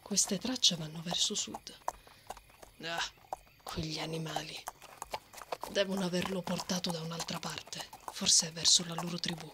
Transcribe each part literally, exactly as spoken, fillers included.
Queste tracce vanno verso sud. Ah, quegli animali. Devono averlo portato da un'altra parte. Forse verso la loro tribù.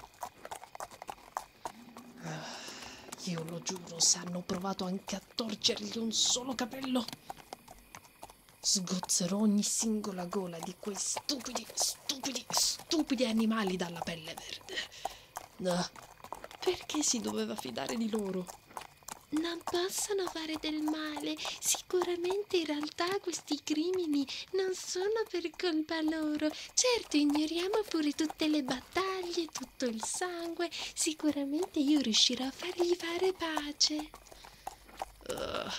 Ah, io lo giuro, se hanno provato anche a torcergli un solo capello, sgozzerò ogni singola gola di quei stupidi, stupidi, stupidi animali dalla pelle verde. Ah, perché si doveva fidare di loro? Non possono fare del male. Sicuramente in realtà questi crimini non sono per colpa loro. Certo, ignoriamo pure tutte le battaglie, tutto il sangue. Sicuramente io riuscirò a fargli fare pace. Uh.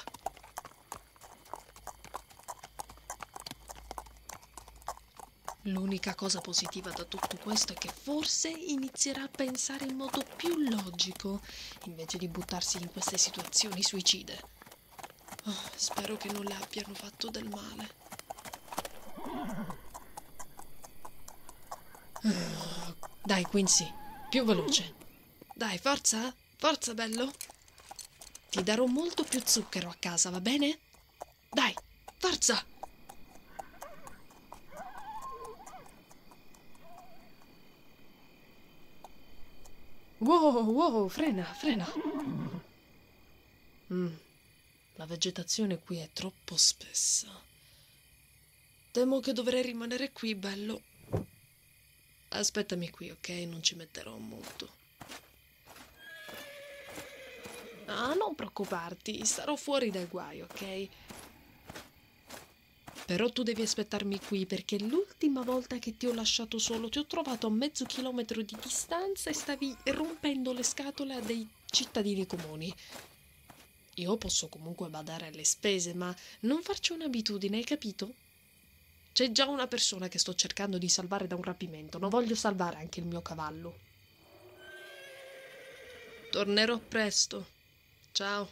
L'unica cosa positiva da tutto questo è che forse inizierà a pensare in modo più logico invece di buttarsi in queste situazioni suicide. Oh, spero che non le abbiano fatto del male. Uh, dai, Quincy, più veloce. Dai, forza, forza, bello. Ti darò molto più zucchero a casa, va bene? Dai, forza! Wow, wow, frena, frena. Mm, la vegetazione qui è troppo spessa. Temo che dovrei rimanere qui, bello. Aspettami qui, ok? Non ci metterò molto. Ah, non preoccuparti, starò fuori dai guai, ok? Però tu devi aspettarmi qui perché l'ultima volta che ti ho lasciato solo ti ho trovato a mezzo chilometro di distanza e stavi rompendo le scatole a dei cittadini comuni. Io posso comunque badare alle spese, ma non farci un'abitudine, hai capito? C'è già una persona che sto cercando di salvare da un rapimento, non voglio salvare anche il mio cavallo. Tornerò presto. Ciao.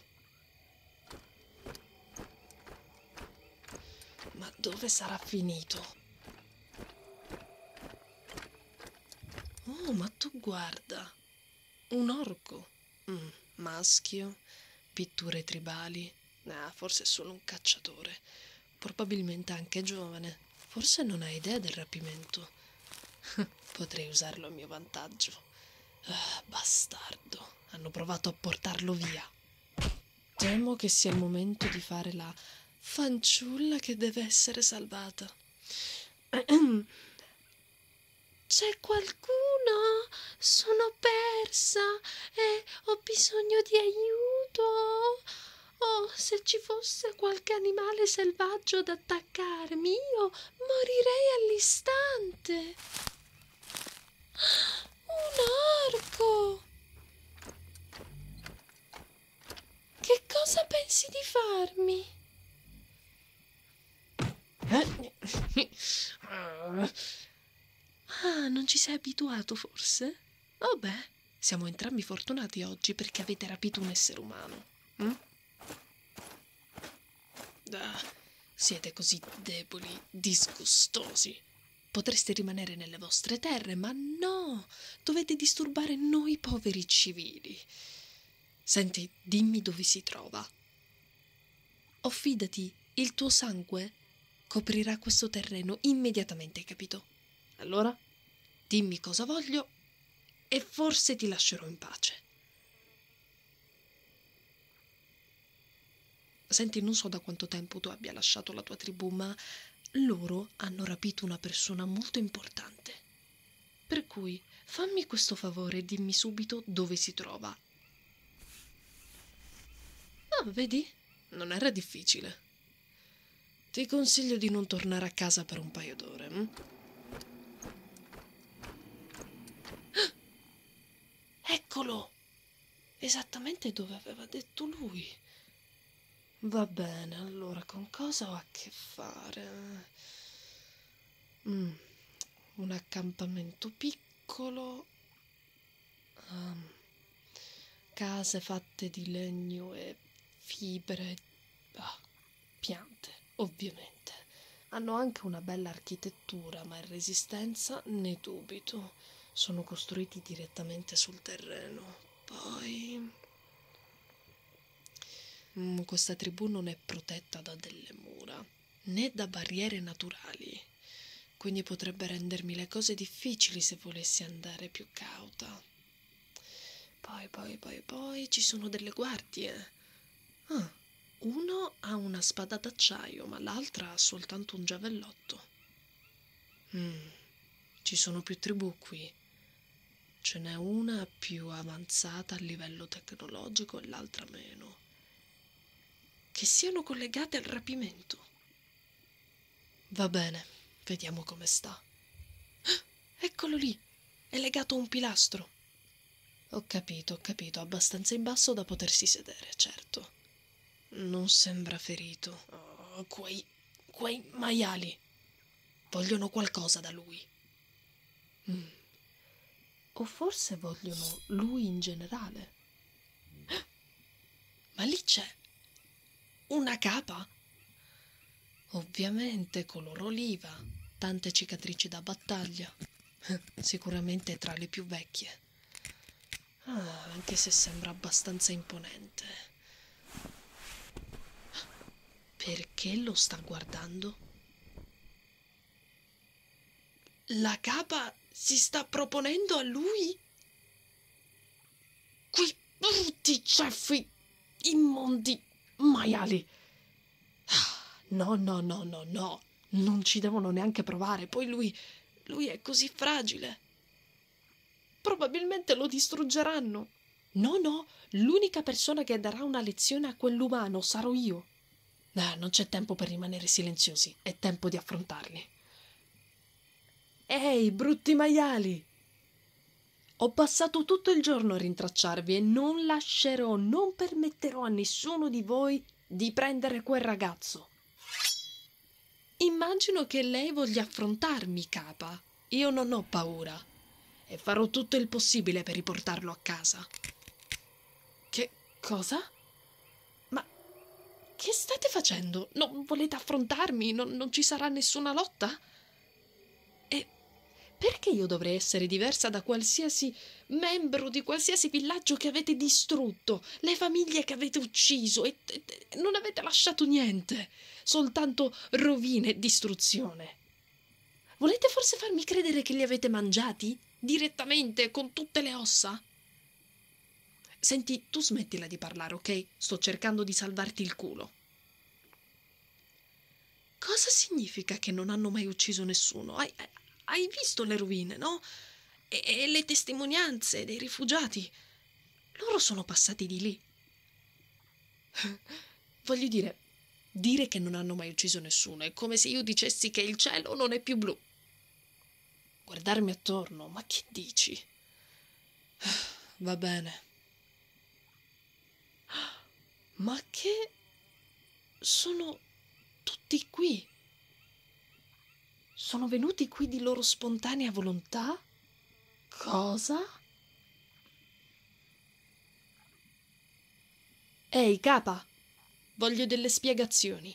Ma dove sarà finito? Oh, ma tu guarda. Un orco. Mm, maschio. Pitture tribali. Ah, forse è solo un cacciatore. Probabilmente anche giovane. Forse non ha idea del rapimento. Potrei usarlo a mio vantaggio. Ah, bastardo. Hanno provato a portarlo via. Temo che sia il momento di fare la fanciulla che deve essere salvata. C'è qualcuno? Sono persa e ho bisogno di aiuto. Oh, se ci fosse qualche animale selvaggio ad attaccarmi, io morirei all'istante. Un orco! Che cosa pensi di farmi? Ah, non ci sei abituato forse? Oh beh, siamo entrambi fortunati oggi perché avete rapito un essere umano. Hm? Ah, siete così deboli, disgustosi. Potreste rimanere nelle vostre terre, ma no, dovete disturbare noi poveri civili. Senti, dimmi dove si trova. Oh, fidati, il tuo sangue coprirà questo terreno immediatamente, hai capito? Allora, dimmi cosa voglio e forse ti lascerò in pace. Senti, non so da quanto tempo tu abbia lasciato la tua tribù, ma loro hanno rapito una persona molto importante. Per cui fammi questo favore e dimmi subito dove si trova. Ah, vedi? Non era difficile. Ti consiglio di non tornare a casa per un paio d'ore. Hm? Ah, eccolo! Esattamente dove aveva detto lui. Va bene, allora con cosa ho a che fare? Mm, un accampamento piccolo, um, case fatte di legno e fibre, ah, piante, ovviamente. Hanno anche una bella architettura, ma in resistenza ne dubito. Sono costruiti direttamente sul terreno. Poi Mm, questa tribù non è protetta da delle mura, né da barriere naturali, quindi potrebbe rendermi le cose difficili se volessi andare più cauta. Poi, poi, poi, poi ci sono delle guardie. Ah, uno ha una spada d'acciaio, ma l'altra ha soltanto un giavellotto. Mm, ci sono più tribù qui. Ce n'è una più avanzata a livello tecnologico e l'altra meno. Che siano collegate al rapimento. Va bene, vediamo come sta. Ah, eccolo lì, è legato a un pilastro. Ho capito, ho capito, abbastanza in basso da potersi sedere, certo. Non sembra ferito. Oh, quei... quei maiali. Vogliono qualcosa da lui. Mm. O forse vogliono lui in generale. Ma lì c'è una capa? Ovviamente color oliva, tante cicatrici da battaglia. Sicuramente tra le più vecchie. Ah, anche se sembra abbastanza imponente. Perché lo sta guardando? La capa si sta proponendo a lui? Quei brutti ceffi immondi maiali. No, no, no, no, no. Non ci devono neanche provare. Poi lui... lui è così fragile. Probabilmente lo distruggeranno. No, no, l'unica persona che darà una lezione a quell'umano sarò io. Ah, non c'è tempo per rimanere silenziosi. È tempo di affrontarli. Ehi, brutti maiali! Ho passato tutto il giorno a rintracciarvi e non lascerò, non permetterò a nessuno di voi di prendere quel ragazzo. Immagino che lei voglia affrontarmi, capa. Io non ho paura e farò tutto il possibile per riportarlo a casa. Che cosa? Ma che state facendo? Non volete affrontarmi? Non, non ci sarà nessuna lotta? E perché io dovrei essere diversa da qualsiasi membro di qualsiasi villaggio che avete distrutto, le famiglie che avete ucciso e, e, e non avete lasciato niente, soltanto rovine e distruzione? Volete forse farmi credere che li avete mangiati? Direttamente, con tutte le ossa? Senti, tu smettila di parlare, ok? Sto cercando di salvarti il culo. Cosa significa che non hanno mai ucciso nessuno? Hai, hai visto le rovine, no? E, e le testimonianze dei rifugiati. Loro sono passati di lì. Voglio dire, dire che non hanno mai ucciso nessuno è come se io dicessi che il cielo non è più blu. Guardarmi attorno, ma che dici? Va bene. Ma che sono tutti qui? Sono venuti qui di loro spontanea volontà? Cosa? Ehi, capa, voglio delle spiegazioni.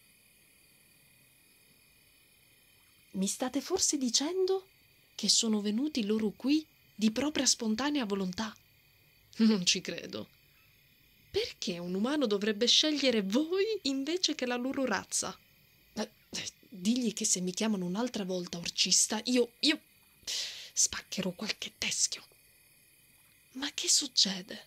Mi state forse dicendo che sono venuti loro qui di propria spontanea volontà? Non ci credo. Perché un umano dovrebbe scegliere voi invece che la loro razza? Eh, eh, digli che se mi chiamano un'altra volta orcista, io, io spaccherò qualche teschio. Ma che succede?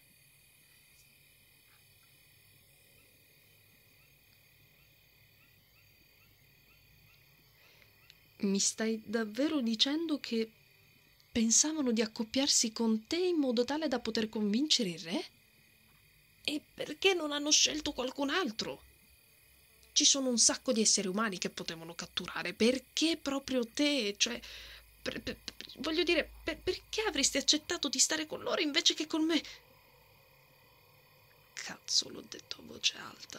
Mi stai davvero dicendo che pensavano di accoppiarsi con te in modo tale da poter convincere il re? E perché non hanno scelto qualcun altro? Ci sono un sacco di esseri umani che potevano catturare. Perché proprio te? Cioè, per, per, voglio dire, per, perché avresti accettato di stare con loro invece che con me? Cazzo, l'ho detto a voce alta.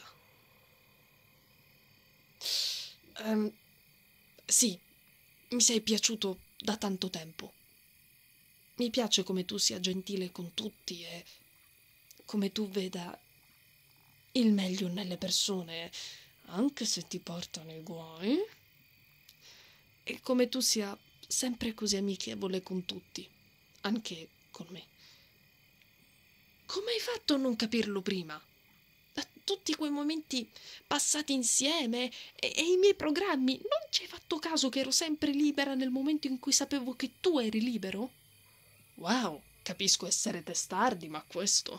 Um, sì, mi sei piaciuto da tanto tempo. Mi piace come tu sia gentile con tutti e come tu veda il meglio nelle persone, anche se ti portano i guai. E come tu sia sempre così amichevole con tutti, anche con me. Come hai fatto a non capirlo prima? tutti quei momenti passati insieme e, e i miei programmi. Non ci hai fatto caso che ero sempre libera nel momento in cui sapevo che tu eri libero? Wow, capisco essere testardi, ma questo...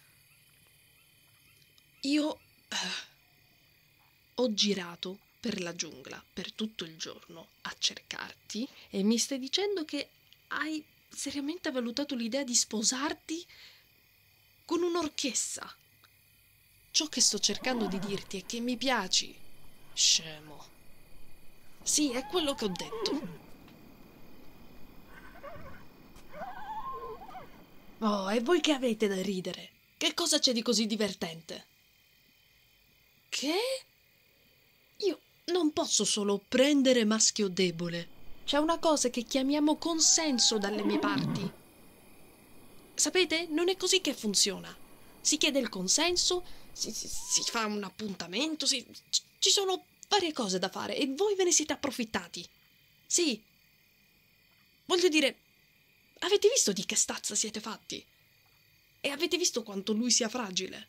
Io eh, ho girato per la giungla per tutto il giorno a cercarti e mi stai dicendo che hai seriamente valutato l'idea di sposarti con un'orchessa? Ciò che sto cercando di dirti è che mi piaci, scemo. Sì, è quello che ho detto. Oh, e voi che avete da ridere? Che cosa c'è di così divertente? Che? Io non posso solo prendere maschio debole. C'è una cosa che chiamiamo consenso dalle mie parti. Sapete? Non è così che funziona. Si chiede il consenso, si, si, si fa un appuntamento, si, ci sono varie cose da fare e voi ve ne siete approfittati. Sì. Voglio dire, avete visto di che stazza siete fatti? E avete visto quanto lui sia fragile?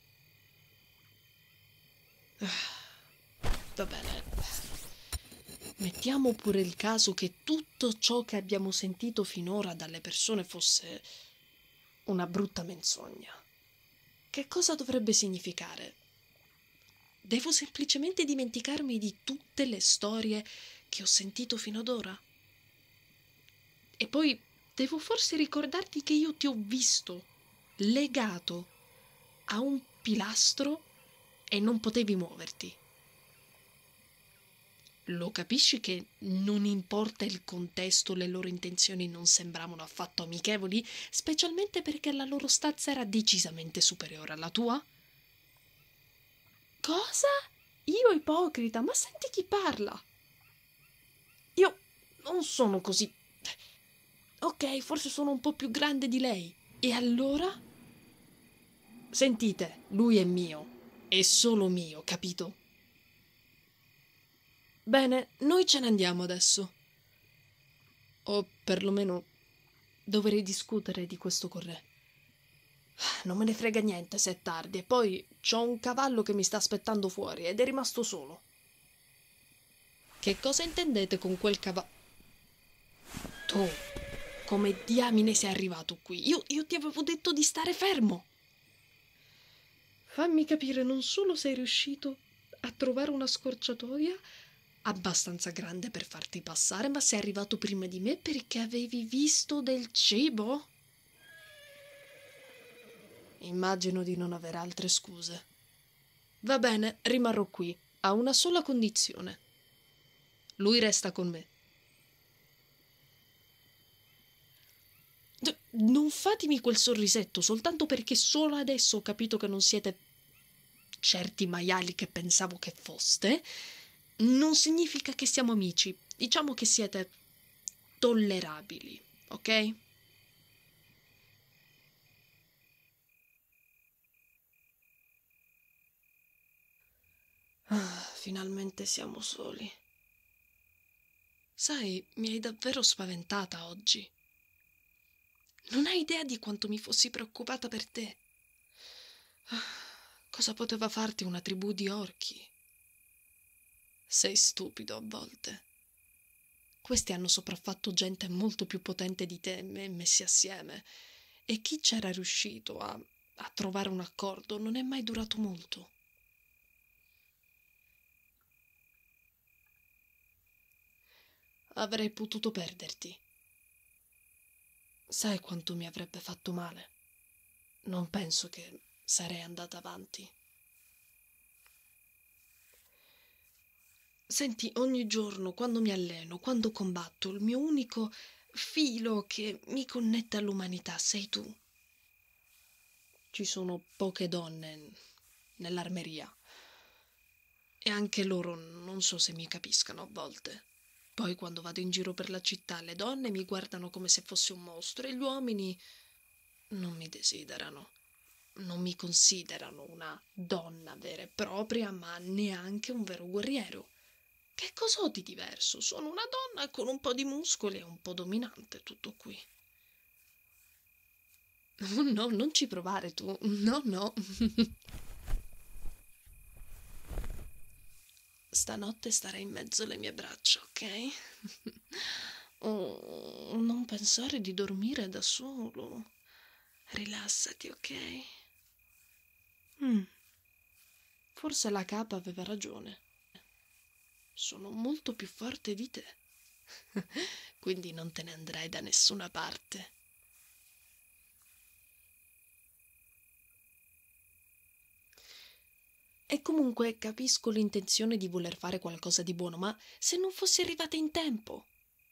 Va bene. Mettiamo pure il caso che tutto ciò che abbiamo sentito finora dalle persone fosse una brutta menzogna. Che cosa dovrebbe significare? Devo semplicemente dimenticarmi di tutte le storie che ho sentito fino ad ora? E poi devo forse ricordarti che io ti ho visto legato a un pilastro e non potevi muoverti. Lo capisci che non importa il contesto, le loro intenzioni non sembravano affatto amichevoli, specialmente perché la loro stazza era decisamente superiore alla tua? Cosa? Io ipocrita, ma senti chi parla? Io non sono così... Ok, forse sono un po' più grande di lei. E allora? Sentite, lui è mio. È solo mio, capito? Bene, noi ce ne andiamo adesso. O perlomeno dovrei discutere di questo con Re. Non me ne frega niente se è tardi e poi c'ho un cavallo che mi sta aspettando fuori ed è rimasto solo. Che cosa intendete con quel cavallo? Tu, come diamine sei arrivato qui? Io, io ti avevo detto di stare fermo. Fammi capire, non solo sei riuscito a trovare una scorciatoia abbastanza grande per farti passare, ma sei arrivato prima di me perché avevi visto del cibo? Immagino di non avere altre scuse. Va bene, rimarrò qui, a una sola condizione. Lui resta con me. D- non fatemi quel sorrisetto soltanto perché solo adesso ho capito che non siete certi maiali che pensavo che foste. Non significa che siamo amici. Diciamo che siete tollerabili, ok? Ah, finalmente siamo soli. Sai, mi hai davvero spaventata oggi. Non hai idea di quanto mi fossi preoccupata per te. Ah, cosa poteva farti una tribù di orchi? Sei stupido a volte. Questi hanno sopraffatto gente molto più potente di te e me messi assieme. E chi c'era riuscito a, a trovare un accordo non è mai durato molto. Avrei potuto perderti. Sai quanto mi avrebbe fatto male? Non penso che sarei andata avanti. Senti, ogni giorno, quando mi alleno, quando combatto, il mio unico filo che mi connette all'umanità sei tu. Ci sono poche donne nell'armeria e anche loro non so se mi capiscano a volte. Poi quando vado in giro per la città le donne mi guardano come se fossi un mostro e gli uomini non mi desiderano. Non mi considerano una donna vera e propria, ma neanche un vero guerriero. Che cosa ho di diverso? Sono una donna con un po' di muscoli e un po' dominante, tutto qui. Oh no, non ci provare tu. No, no. stanotte starai in mezzo alle mie braccia, ok? Oh, non pensare di dormire da solo. Rilassati, ok? Mm. Forse la capa aveva ragione. Sono molto più forte di te. Quindi non te ne andrai da nessuna parte. E comunque capisco l'intenzione di voler fare qualcosa di buono, ma se non fossi arrivata in tempo?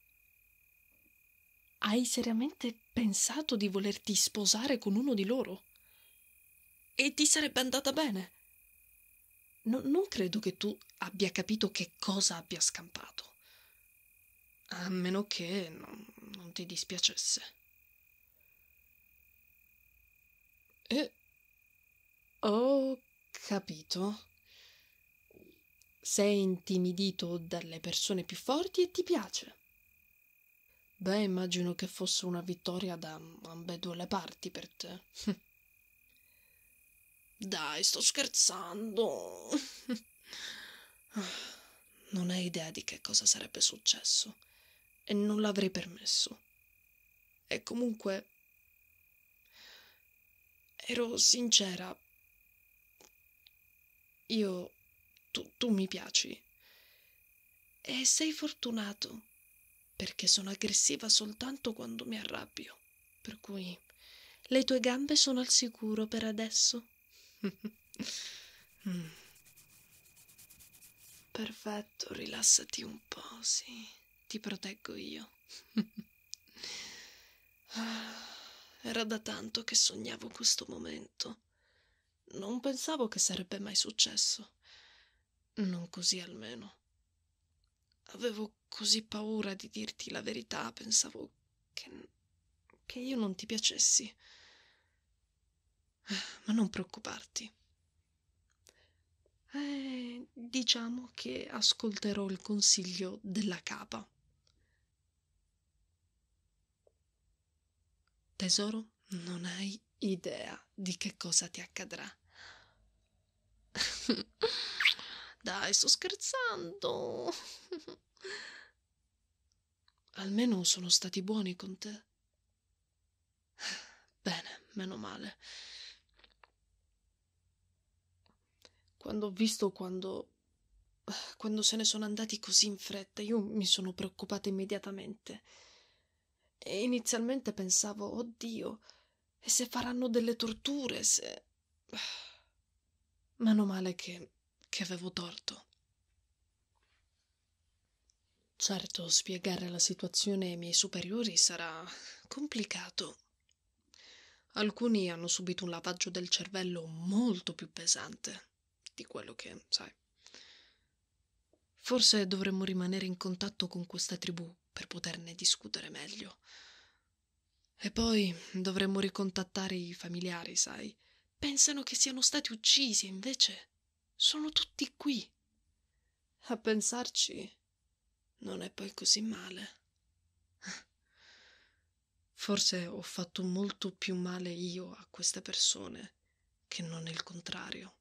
Hai seriamente pensato di volerti sposare con uno di loro? E ti sarebbe andata bene? No, non credo che tu abbia capito che cosa abbia scampato. A meno che non, non ti dispiacesse. E ho capito. Sei intimidito dalle persone più forti e ti piace. Beh, immagino che fosse una vittoria da ambedue le parti per te. Dai, sto scherzando. Non hai idea di che cosa sarebbe successo e non l'avrei permesso. E comunque ero sincera. Io, tu, tu mi piaci. E sei fortunato, perché sono aggressiva soltanto quando mi arrabbio. Per cui le tue gambe sono al sicuro per adesso. Mm. Perfetto, rilassati un po', sì. Ti proteggo io. Era da tanto che sognavo questo momento. Non pensavo che sarebbe mai successo. Non così almeno. Avevo così paura di dirti la verità, pensavo che, che io non ti piacessi. Ma non preoccuparti. Eh, diciamo che ascolterò il consiglio della capa. Tesoro, non hai idea di che cosa ti accadrà. Dai, sto scherzando. Almeno sono stati buoni con te. Bene, meno male. Quando ho visto quando... quando se ne sono andati così in fretta, io mi sono preoccupata immediatamente. E inizialmente pensavo, oddio, e se faranno delle torture, se... Meno male che, che avevo torto. Certo, spiegare la situazione ai miei superiori sarà complicato. Alcuni hanno subito un lavaggio del cervello molto più pesante di quello che, sai. Forse dovremmo rimanere in contatto con questa tribù per poterne discutere meglio. E poi dovremmo ricontattare i familiari, sai. Pensano che siano stati uccisi, invece sono tutti qui. A pensarci, non è poi così male. Forse ho fatto molto più male io a queste persone che non il contrario.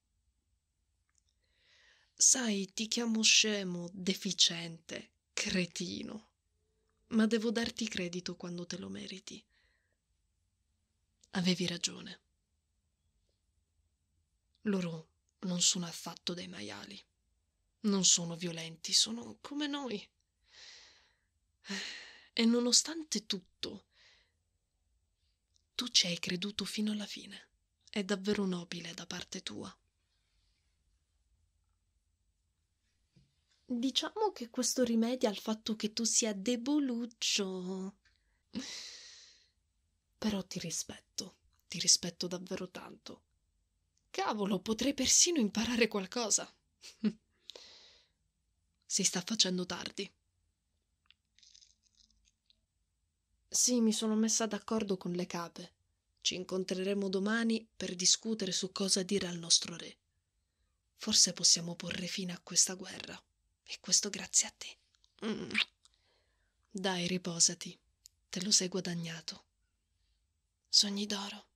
Sai, ti chiamo scemo, deficiente, cretino, ma devo darti credito quando te lo meriti. Avevi ragione. Loro non sono affatto dei maiali. Non sono violenti, sono come noi. E nonostante tutto, tu ci hai creduto fino alla fine. È davvero nobile da parte tua. Diciamo che questo rimedia al fatto che tu sia deboluccio. Però ti rispetto, ti rispetto davvero tanto. Cavolo, potrei persino imparare qualcosa. Si sta facendo tardi. Sì, mi sono messa d'accordo con le cape. Ci incontreremo domani per discutere su cosa dire al nostro re. Forse possiamo porre fine a questa guerra. E questo grazie a te. Mm. Dai, riposati. Te lo sei guadagnato. Sogni d'oro.